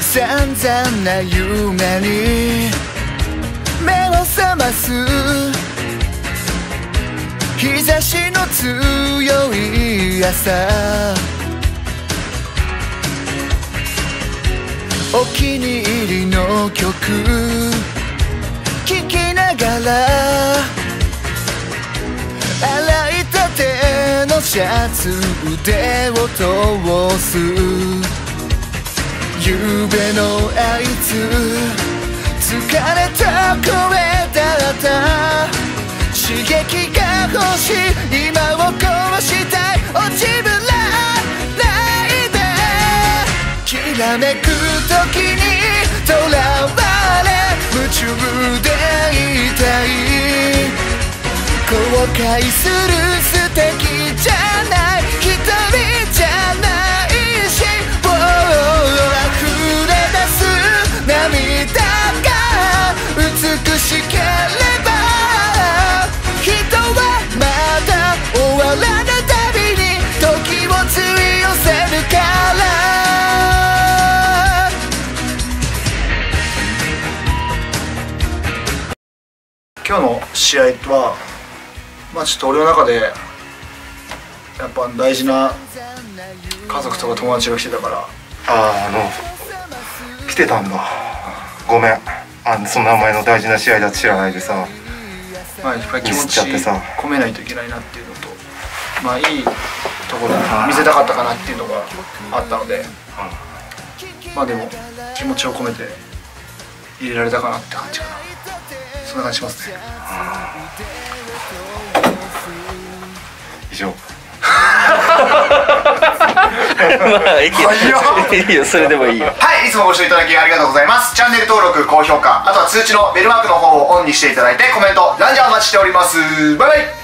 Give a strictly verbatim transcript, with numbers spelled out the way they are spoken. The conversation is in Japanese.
散々な夢に目を覚ます日差しの強い朝、お気に入りの曲聴きながら洗いたてのシャツ腕を通す夕べのあいつ疲れた声だった刺激が欲しい今を壊したい落ちぶらないできらめく時にとらわれ夢中でいたい後悔する素敵じゃない一人じゃないし溢れ出す涙が美しければ人はまだ終わらぬたびに時を釣り寄せるから今日の試合はまあちょっと俺の中でやっぱ大事な家族とか友達が来てたから。 ああ、あの来てたんだ。ごめん、あのその名前の大事な試合だって知らないでさ、 まあやっぱり気持ち込めないといけないなっていうのと、まあいいところ見せたかったかなっていうのがあったので、まあでも気持ちを込めて入れられたかなって感じかな。そんな感じしますね。 以上。 まあいいよ、いいよ、それでもいいよ。 はい、いつもご視聴いただきありがとうございます。チャンネル登録、高評価、あとは通知のベルマークの方をオンにしていただいてコメント、ランジャーお待ちしております。バイバイ。